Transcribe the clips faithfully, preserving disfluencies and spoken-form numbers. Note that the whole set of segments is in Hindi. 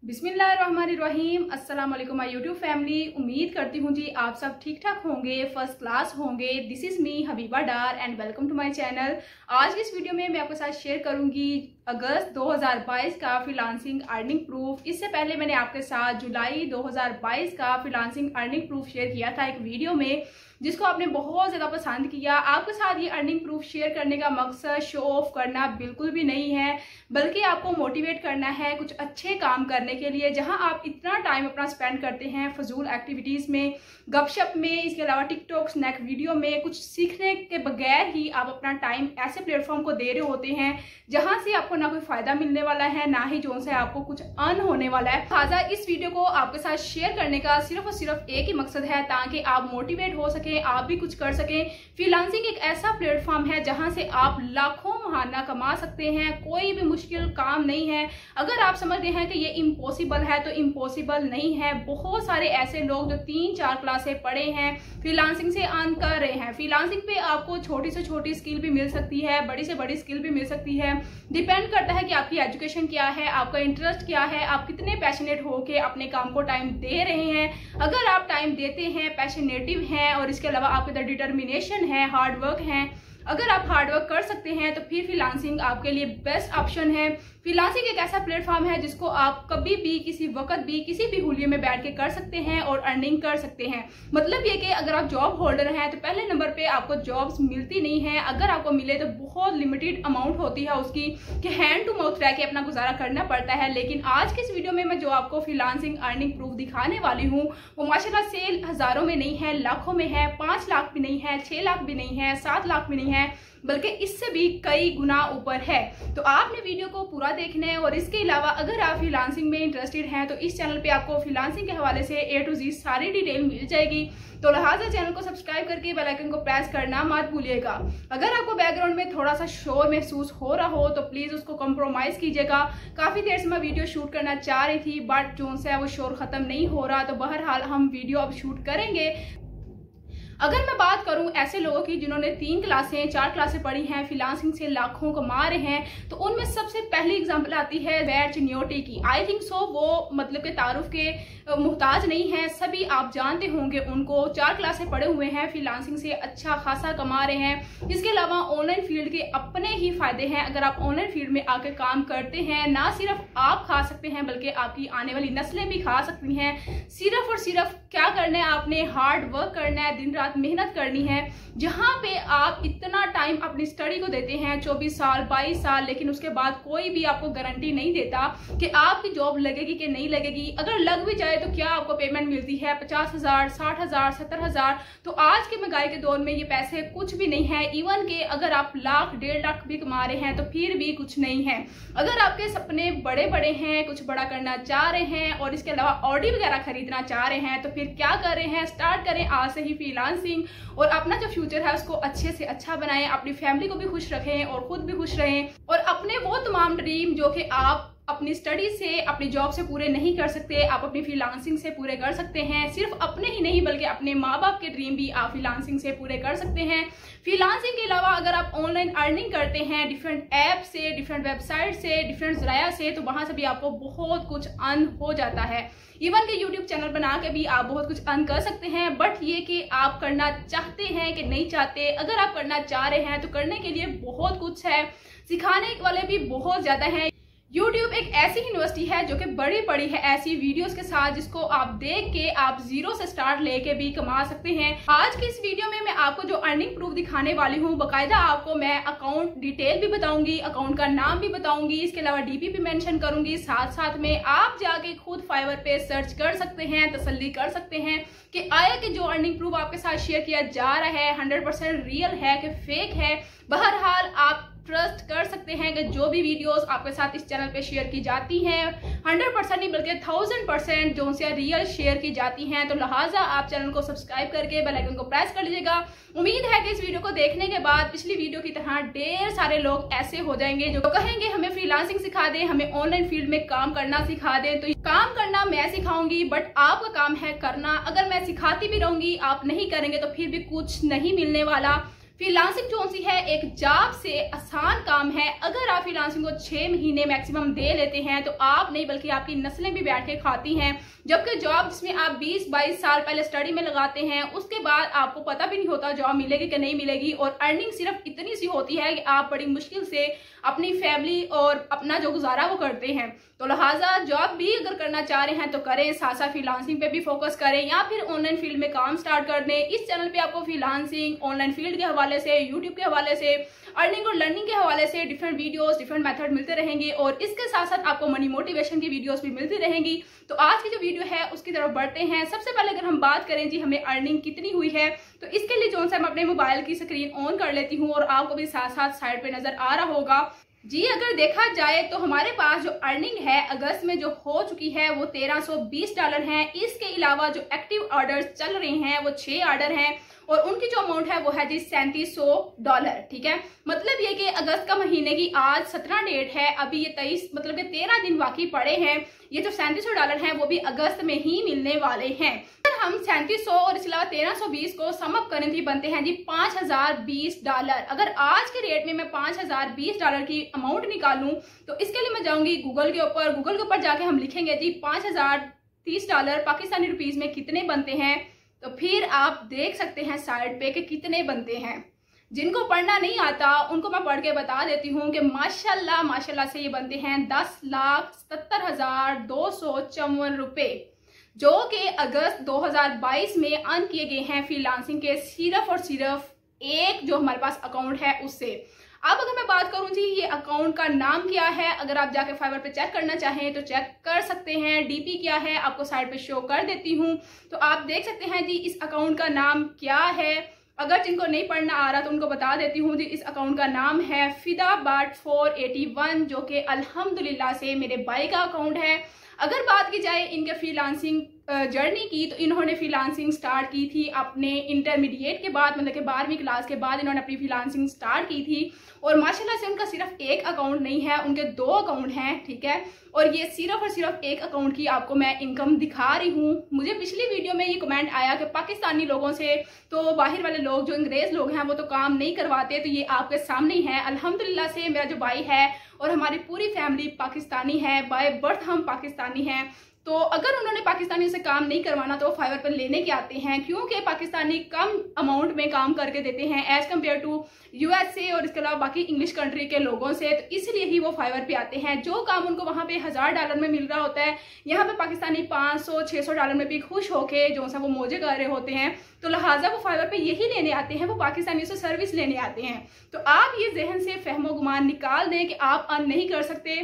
बिस्मिल्लाहिर्रहमानिर्रहीम। अस्सलाम वालेकुम माय यूट्यूब फैमिली। उम्मीद करती हूँ जी आप सब ठीक ठाक होंगे, फर्स्ट क्लास होंगे। This is me Habiba Dar and welcome to my channel. आज की इस वीडियो में मैं आपके साथ शेयर करूंगी अगस्त दो हज़ार बाईस का फ्रीलांसिंग अर्निंग प्रूफ। इससे पहले मैंने आपके साथ जुलाई दो हज़ार बाईस का फ्रीलांसिंग अर्निंग प्रूफ शेयर किया था एक वीडियो में, जिसको आपने बहुत ज़्यादा पसंद किया। आपके साथ ये अर्निंग प्रूफ शेयर करने का मकसद शो ऑफ करना बिल्कुल भी नहीं है, बल्कि आपको मोटिवेट करना है कुछ अच्छे काम करने के लिए। जहां आप इतना टाइम अपना स्पेंड करते हैं फजूल एक्टिविटीज़ में, गपशप में, इसके अलावा टिकटॉक स्नैक वीडियो में, कुछ सीखने के बगैर ही आप अपना टाइम ऐसे प्लेटफॉर्म को दे रहे होते हैं जहां से आपको ना कोई फायदा मिलने वाला है, ना ही जो से आपको कुछ अर्न होने वाला है। लिहाजा इस वीडियो को आपके साथ शेयर करने का सिर्फ और सिर्फ एक ही मकसद है, ताकि आप मोटिवेट हो सके, आप भी कुछ कर सकें। फ्रीलांसिंग एक ऐसा प्लेटफॉर्म है जहां से आप लाखों महाना कमा सकते हैं। कोई भी मुश्किल काम नहीं है। अगर आप समझ रहे हैं कि ये इम्पॉसिबल है तो इम्पॉसिबल नहीं है। बहुत सारे ऐसे लोग जो तीन चार क्लासें पढ़े हैं, फ्रीलांसिंग से अर्न कर रहे हैं। फ्रीलांसिंग पे आपको छोटी से छोटी स्किल भी मिल सकती है, बड़ी से बड़ी स्किल भी मिल सकती है। डिपेंड करता है कि आपकी एजुकेशन क्या है, आपका इंटरेस्ट क्या है, आप कितने पैशनेट होके अपने काम को टाइम दे रहे हैं। अगर आप टाइम देते हैं, पैशनेटिव हैं और इसके अलावा आपके अंदर डिटर्मिनेशन है, हार्ड वर्क है, अगर आप हार्ड वर्क कर सकते हैं तो फिर फ्रीलांसिंग आपके लिए बेस्ट ऑप्शन है। फ्रीलांसिंग एक ऐसा प्लेटफॉर्म है जिसको आप कभी भी, किसी वक्त भी, किसी भी हुलिये में बैठ के कर सकते हैं और अर्निंग कर सकते हैं। मतलब ये कि अगर आप जॉब होल्डर हैं तो पहले नंबर पे आपको जॉब्स मिलती नहीं है। अगर आपको मिले तो बहुत लिमिटेड अमाउंट होती है उसकी, कि हैंड टू माउथ रह के अपना गुजारा करना पड़ता है। लेकिन आज के इस वीडियो में मैं जो आपको फ्रीलांसिंग अर्निंग प्रूफ दिखाने वाली हूँ वो माशाल्लाह से हजारों में नहीं है, लाखों में है। पांच लाख भी नहीं है, छह लाख भी नहीं है, सात लाख भी नहीं है, बल्कि इससे भी कई गुना ऊपर है। तो आपने वीडियो को पूरा देखना है। और इसके अलावा अगर आप फ्रीलांसिंग में इंटरेस्टेड हैं तो इस चैनल पे आपको फ्रीलांसिंग के हवाले से ए टू जी सारी डिटेल मिल जाएगी। तो लिहाजा चैनल को सब्सक्राइब करके बेल आइकन को प्रेस करना मत भूलिएगा। अगर आपको बैकग्राउंड में थोड़ा सा शोर महसूस हो रहा हो तो प्लीज उसको कॉम्प्रोमाइज कीजिएगा। काफी देर से मैं वीडियो शूट करना चाह रही थी, बट जो है वो शोर खत्म नहीं हो रहा, तो बहरहाल हम वीडियो अब शूट करेंगे। अगर मैं बात करूं ऐसे लोगों की जिन्होंने तीन क्लासें चार क्लासें पढ़ी हैं, फ्रीलांसिंग से लाखों कमा रहे हैं, तो उनमें सबसे पहली एग्जांपल आती है वैर चिन्योटी की। आई थिंक सो वो मतलब के तारुफ के मुहताज नहीं है, सभी आप जानते होंगे उनको। चार क्लासें पढ़े हुए हैं, फ्रीलांसिंग से अच्छा खासा कमा रहे हैं। इसके अलावा ऑनलाइन फील्ड के अपने ही फायदे हैं। अगर आप ऑनलाइन फील्ड में आके काम करते हैं, ना सिर्फ आप खा सकते हैं बल्कि आपकी आने वाली नस्लें भी खा सकती हैं। सिर्फ और सिर्फ क्या करना है, आपने हार्ड वर्क करना है, दिन रात मेहनत करनी है। जहां पे आप इतना टाइम अपनी स्टडी को देते हैं, चौबीस साल बाईस साल, लेकिन उसके बाद कोई भी आपको गारंटी नहीं देता कि आपकी जॉब लगेगी कि नहीं लगेगी। अगर लग भी जाए तो क्या आपको पेमेंट मिलती है, पचास हजार साठ हजार सत्तर हजार। तो आज के महंगाई के दौर में ये पैसे कुछ भी नहीं है। इवन के अगर आप लाख डेढ़ लाख भी कमा रहे हैं तो फिर भी कुछ नहीं है। अगर आपके सपने बड़े बड़े हैं, कुछ बड़ा करना चाह रहे हैं और इसके अलावा ऑडी वगैरह खरीदना चाह रहे हैं, तो फिर क्या कर रहे हैं, स्टार्ट करें आज से ही फ्रीलांसिंग और अपना जो फ्यूचर है उसको अच्छे से अच्छा बनाएं। अपनी फैमिली को भी खुश रखें और खुद भी खुश रहें। और अपने वो तमाम ड्रीम जो कि आप अपनी स्टडी से, अपनी जॉब से पूरे नहीं कर सकते, आप अपनी फ्रीलांसिंग से पूरे कर सकते हैं। सिर्फ अपने ही नहीं बल्कि अपने माँ बाप के ड्रीम भी आप फ्रीलांसिंग से पूरे कर सकते हैं। फ्रीलांसिंग के अलावा अगर आप ऑनलाइन अर्निंग करते हैं डिफरेंट ऐप से, डिफरेंट वेबसाइट से, डिफरेंट जराया से, तो वहां से भी आपको बहुत कुछ अर्न हो जाता है। इवन के यूट्यूब चैनल बना के भी आप बहुत कुछ अर्न कर सकते हैं। बट ये कि आप करना चाहते हैं कि नहीं चाहते। अगर आप करना चाह रहे हैं तो करने के लिए बहुत कुछ है, सिखाने वाले भी बहुत ज्यादा हैं। YouTube एक ऐसी यूनिवर्सिटी है जो कि बड़ी बड़ी है ऐसी वीडियोस के साथ, जिसको आप देख के आप जीरो से स्टार्ट लेके भी कमा सकते हैं। आज की इस वीडियो में मैं आपको जो अर्निंग प्रूफ दिखाने वाली हूँ, बकायदा आपको मैं अकाउंट डिटेल भी बताऊंगी, अकाउंट का नाम भी बताऊंगी, इसके अलावा डीपी भी मेंशन करूंगी। साथ साथ में आप जाके खुद फाइवर पे सर्च कर सकते हैं, तसल्ली कर सकते हैं कि आया कि जो अर्निंग प्रूफ आपके साथ शेयर किया जा रहा है हंड्रेड परसेंट रियल है कि फेक है। बहरहाल आप ट्रस्ट कर सकते हैं कि जो भी वीडियोस आपके साथ इस चैनल पे शेयर की जाती हैं हंड्रेड परसेंट नहीं बल्कि थाउजेंड परसेंट जो उनसे रियल शेयर की जाती हैं। तो लिहाजा आप चैनल को सब्सक्राइब करके बेल आइकन को प्रेस कर लीजिएगा। उम्मीद है कि इस वीडियो को देखने के बाद पिछली वीडियो की तरह ढेर सारे लोग ऐसे हो जाएंगे जो कहेंगे हमें फ्रीलांसिंग सिखा दें, हमें ऑनलाइन फील्ड में काम करना सिखा दें। तो काम करना मैं सिखाऊंगी, बट आपका काम है करना। अगर मैं सिखाती भी रहूंगी, आप नहीं करेंगे तो फिर भी कुछ नहीं मिलने वाला। फ्रीलांसिंग जो सी है एक जॉब से आसान काम है। अगर आप फ्रीलांसिंग को छह महीने मैक्सिमम दे लेते हैं तो आप नहीं बल्कि आपकी नस्लें भी बैठ के खाती हैं। जबकि जॉब जिसमें आप बीस बाईस साल पहले स्टडी में लगाते हैं उसके बाद आपको पता भी नहीं होता जॉब मिलेगी कि नहीं मिलेगी, और अर्निंग सिर्फ इतनी सी होती है कि आप बड़ी मुश्किल से अपनी फैमिली और अपना जो गुजारा वो करते हैं। तो लिहाजा जॉब भी अगर करना चाह रहे हैं तो करें, साथ साथ फ्रीलांसिंग पे भी फोकस करें या फिर ऑनलाइन फील्ड में काम स्टार्ट कर दें। इस चैनल पे आपको फ्रीलांसिंग, ऑनलाइन फील्ड के हवाले से, यूट्यूब के हवाले से, अर्निंग और लर्निंग के हवाले से डिफरेंट वीडियोस, डिफरेंट मेथड मिलते रहेंगे और इसके साथ साथ आपको मनी मोटिवेशन की वीडियोस भी मिलती रहेंगी। तो आज की जो वीडियो है उसकी तरफ बढ़ते हैं। सबसे पहले अगर हम बात करें जी हमें अर्निंग कितनी हुई है, तो इसके लिए जो सा मैं अपने मोबाइल की स्क्रीन ऑन कर लेती हूँ और आपको भी साथ साथ साइड पे नजर आ रहा होगा जी। अगर देखा जाए तो हमारे पास जो अर्निंग है अगस्त में जो हो चुकी है वो तेरह सौ बीस डॉलर है। इसके अलावा जो एक्टिव ऑर्डर्स चल रहे हैं वो छह ऑर्डर हैं और उनकी जो अमाउंट है वो है जी सैंतीस सौ डॉलर। ठीक है, मतलब ये कि अगस्त का महीने की आज सत्रह डेट है, अभी ये तेईस मतलब कि तेरह दिन बाकी पड़े हैं। ये जो सैंतीस सौ डॉलर है वो भी अगस्त में ही मिलने वाले हैं। अगर हम सैंतीस सौ और इसके अलावा तेरह सौ बीस को सम अप करें तो बनते हैं जी पांच हजार बीस डॉलर। अगर आज के रेट में मैं पांच हजार बीस डॉलर की अमाउंट निकालूं तो इसके लिए मैं जाऊंगी गूगल के ऊपर। गूगल के ऊपर जाके हम लिखेंगे जी पांच हजार तीस डॉलर पाकिस्तानी रुपीज में कितने बनते हैं, तो फिर आप देख सकते हैं साइड पे कि कितने बनते हैं। जिनको पढ़ना नहीं आता उनको मैं पढ़ के बता देती हूँ कि माशाल्लाह माशाल्लाह से ये बनते हैं दस लाख सत्तर हजार दो सौ चौवन रुपए, जो कि अगस्त दो हजार बाईस में अर्न किए गए हैं फ्रीलांसिंग के सिर्फ और सिर्फ एक जो हमारे पास अकाउंट है उससे। अब अगर मैं बात करूं जी ये अकाउंट का नाम क्या है, अगर आप जाके फाइवर पे चेक करना चाहें तो चेक कर सकते हैं। डीपी क्या है आपको साइड पे शो कर देती हूं, तो आप देख सकते हैं जी इस अकाउंट का नाम क्या है। अगर जिनको नहीं पढ़ना आ रहा तो उनको बता देती हूँ जी, इस अकाउंट का नाम है फिदा बाट फोर एटी वन, जो कि अल्हम्दुलिल्लाह से मेरे भाई का अकाउंट है। अगर बात की जाए इनके फ्रीलांसिंग जर्नी की, तो इन्होंने फ्रीलांसिंग स्टार्ट की थी अपने इंटरमीडिएट के बाद, मतलब कि बारहवीं क्लास के बाद इन्होंने अपनी फ्रीलांसिंग स्टार्ट की थी। और माशाल्लाह से उनका सिर्फ एक अकाउंट नहीं है, उनके दो अकाउंट हैं। ठीक है, और ये सिर्फ और सिर्फ एक अकाउंट की आपको मैं इनकम दिखा रही हूँ। मुझे पिछली वीडियो में ये कमेंट आया कि पाकिस्तानी लोगों से तो बाहर वाले लोग जो अंग्रेज लोग हैं वो तो काम नहीं करवाते, तो ये आपके सामने ही है। अल्हम्दुलिल्लाह से मेरा जो भाई है और हमारी पूरी फैमिली पाकिस्तानी है, बाय बर्थ हम पाकिस्तानी हैं। तो अगर उन्होंने पाकिस्तानी से काम नहीं करवाना तो वो फाइवर पर लेने के आते हैं, क्योंकि पाकिस्तानी कम अमाउंट में काम करके देते हैं एज कम्पेयर टू यूएसए और इसके अलावा बाकी इंग्लिश कंट्री के लोगों से। तो इसलिए ही वो फाइवर पे आते हैं। जो काम उनको वहां पे हजार डॉलर में मिल रहा होता है, यहाँ पे पाकिस्तानी पाँच सौ छह सौ डॉलर में भी खुश होके जो सा वो मौजे कर रहे होते हैं। तो लिहाजा वो फाइवर पे यही लेने आते हैं, वो पाकिस्तानी से सर्विस लेने आते हैं। तो आप ये जहन से फहमो गुमान निकाल दें कि आप अर्न नहीं कर सकते।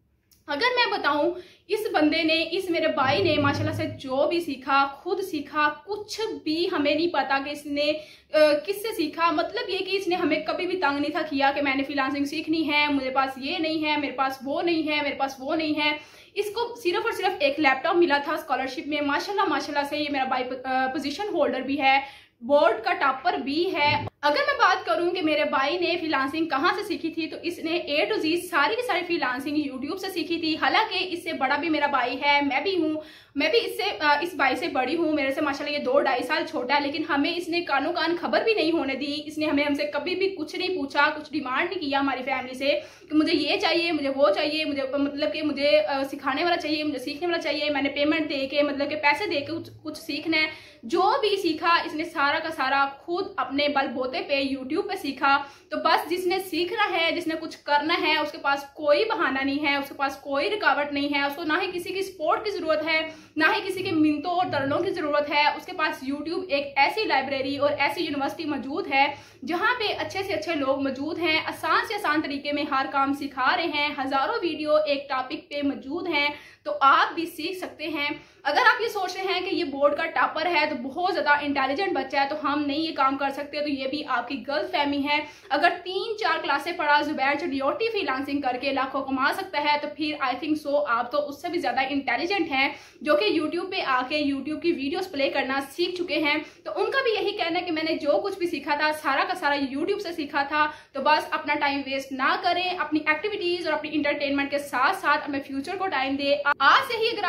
अगर मैं बताऊं इस बंदे ने, इस मेरे भाई ने माशाल्लाह से जो भी सीखा खुद सीखा, कुछ भी हमें नहीं पता कि इसने किससे सीखा। मतलब ये कि इसने हमें कभी भी तंग नहीं था किया कि मैंने फ्रीलांसिंग सीखनी है, मुझे पास ये नहीं है, मेरे पास वो नहीं है, मेरे पास वो नहीं है। इसको सिर्फ और सिर्फ एक लैपटॉप मिला था स्कॉलरशिप में। माशाल्लाह माशाल्लाह से ये मेरा भाई पोजीशन होल्डर भी है, बोर्ड का टॉपर भी है। अगर मैं बात करूं कि मेरे भाई ने फ्रीलांसिंग कहां से सीखी थी, तो इसने ए टू जी सारी की सारी फ्रीलांसिंग यूट्यूब से सीखी थी। हालांकि इससे बड़ा भी मेरा भाई है, मैं भी हूं, मैं भी इससे इस भाई से बड़ी हूं, मेरे से माशाल्लाह ये दो ढाई साल छोटा है, लेकिन हमें इसने कानों कान खबर भी नहीं होने दी। इसने हमें हमसे कभी भी कुछ नहीं पूछा, कुछ डिमांड नहीं किया हमारी फैमिली से कि मुझे ये चाहिए, मुझे वो चाहिए, मुझे मतलब कि मुझे सिखाने वाला चाहिए, मुझे सीखने वाला चाहिए। मैंने पेमेंट दे के मतलब कि पैसे दे के कुछ, कुछ सीखना है। जो भी सीखा इसने सारा का सारा खुद अपने बलबूते पे यूट्यूब पे सीखा। तो बस जिसने सीखना है, जिसने कुछ करना है, उसके पास कोई बहाना नहीं है, उसके पास कोई रुकावट नहीं है, उसको ना ही किसी की सपोर्ट की जरूरत है, ना ही किसी के मिन्नतों और तरलों की जरूरत है। उसके पास यूट्यूब एक ऐसी लाइब्रेरी और ऐसी यूनिवर्सिटी मौजूद है जहाँ पे अच्छे से अच्छे लोग मौजूद हैं, आसान से आसान तरीके में हर काम सिखा रहे हैं। हजारों वीडियो एक टॉपिक पे मौजूद हैं, तो आप भी सीख सकते हैं। अगर आप ये सोच रहे हैं कि ये बोर्ड का टॉपर है तो बहुत ज्यादा इंटेलिजेंट बच्चा है तो हम नहीं ये काम कर सकते, तो ये भी आपकी गलत फहमी है। अगर तीन चार क्लासें पढ़ा जुबैर चडियोटी फ्रीलांसिंग करके लाखों कमा सकता है, तो फिर आई थिंक सो आप तो उससे भी ज्यादा इंटेलिजेंट हैं, जो कि यूट्यूब पे आके यूट्यूब की वीडियोस प्ले करना सीख चुके हैं। तो उनका भी यही कहना है कि मैंने जो कुछ भी सीखा था सारा का सारा यूट्यूब से सीखा था। तो बस अपना टाइम वेस्ट ना करें, अपनी एक्टिविटीज और अपनी इंटरटेनमेंट के साथ साथ अपने फ्यूचर को टाइम दे। आज से ही अगर आप दो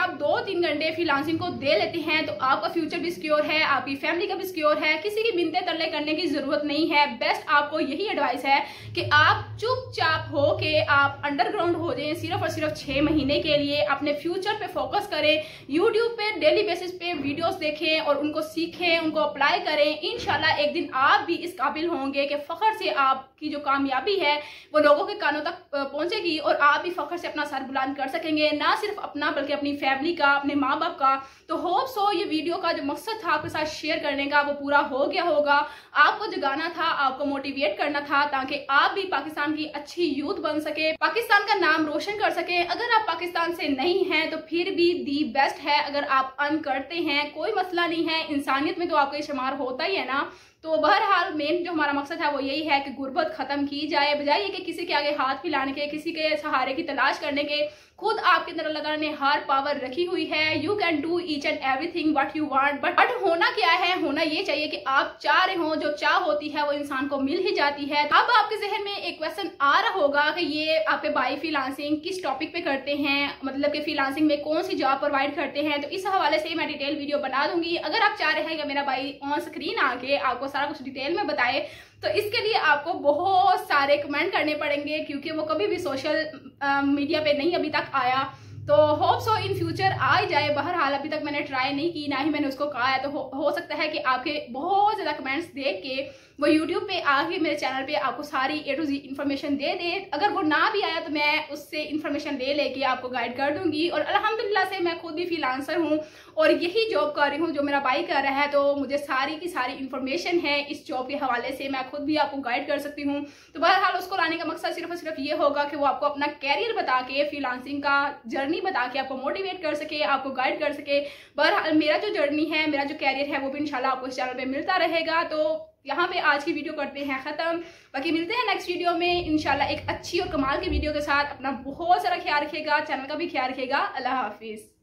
तीन घंटे फ्रीलांसिंग को दे लेते हैं तो आपका फ्यूचर भी सिक्योर है, आपकी फैमिली का भी सिक्योर है, किसी की मिन्नतें तरले करने की जरूरत नहीं है। बेस्ट आपको यही एडवाइस है कि आप चुपचाप हो के आप अंडरग्राउंड हो जाएं सिर्फ और सिर्फ छह महीने के लिए, अपने फ्यूचर पे फोकस करें, यूट्यूब पे डेली बेसिस पे वीडियोस देखें और उनको सीखें, उनको अप्लाई करें। इंशाल्लाह एक दिन आप भी इस काबिल होंगे कि फख्र से आपकी जो कामयाबी है वो लोगों के कानों तक पहुंचेगी और आप भी फख्र से अपना सर बुलंद कर सकेंगे, ना सिर्फ अपना बल्कि अपनी फैमिली का, अपने माँ बाप का। तो होप सो ये वीडियो का जो मकसद था आपके साथ शेयर करने का वो पूरा हो गया होगा। आपको जगाना था, आपको मोटिवेट करना था ताकि आप भी पाकिस्तान की अच्छी यूथ बन सके, पाकिस्तान का नाम रोशन कर सके। अगर आप पाकिस्तान से नहीं हैं तो फिर भी दी बेस्ट है अगर आप अर्न करते हैं, कोई मसला नहीं है, इंसानियत में तो आपका शुमार होता ही है ना। तो बहरहाल मेन जो हमारा मकसद है वो यही है कि गुर्बत खत्म की जाए, बजाय ये कि किसी के आगे हाथ फैलाने के, किसी के सहारे की तलाश करने के। खुद आपके अंदर अल्लाह ताला ने हर पावर रखी हुई है, you can do each and everything what you want. But but होना क्या है, होना ये चाहिए कि आप चाह रहे हो, जो चाह होती है वो इंसान को मिल ही जाती है। अब आपके जहन में एक क्वेश्चन आ रहा होगा कि ये आपके भाई फ्रीलांसिंग किस टॉपिक पे करते हैं, मतलब कि फ्रीलांसिंग में कौन सी जॉब प्रोवाइड करते हैं। तो इस हवाले से मैं डिटेल वीडियो बना दूंगी। अगर आप चाह रहे हैं कि मेरा भाई ऑन स्क्रीन आके आपको सारा कुछ डिटेल में बताए तो इसके लिए आपको बहुत सारे कमेंट करने पड़ेंगे, क्योंकि वो कभी भी सोशल मीडिया पे नहीं अभी तक आया। तो होप सो इन फ्यूचर आ ही जाए। बहरहाल अभी तक मैंने ट्राई नहीं की, ना ही मैंने उसको कहा है। तो हो, हो सकता है कि आपके बहुत ज़्यादा कमेंट्स देख के वो यूट्यूब पे आके मेरे चैनल पे आपको सारी ए टू जी इन्फॉर्मेशन दे दे। अगर वो ना भी आया तो मैं उससे इन्फॉर्मेशन ले लेके आपको गाइड कर दूंगी। और अल्हम्दुलिल्लाह से मैं खुद भी फ्रीलांसर हूँ और यही जॉब कर रही हूँ जो मेरा भाई कर रहा है। तो मुझे सारी की सारी इन्फॉर्मेशन है इस जॉब के हवाले से, मैं खुद भी आपको गाइड कर सकती हूँ। तो बहरहाल उसको लाने का मकसद सिर्फ और सिर्फ ये होगा कि वो आपको अपना कैरियर बता के, फ्रीलांसिंग का जर्नी बता के आपको मोटिवेट कर सके, आपको गाइड कर सके। बहरहाल मेरा जो जर्नी है, मेरा जो कैरियर है वो भी इंशाल्लाह आपको इस चैनल पे मिलता रहेगा। तो यहाँ पे आज की वीडियो करते हैं खत्म, बाकी मिलते हैं नेक्स्ट वीडियो में इंशाल्लाह एक अच्छी और कमाल की वीडियो के साथ। अपना बहुत सारा ख्याल रखिएगा, चैनल का भी ख्याल रखिएगा। अल्लाह हाफिज।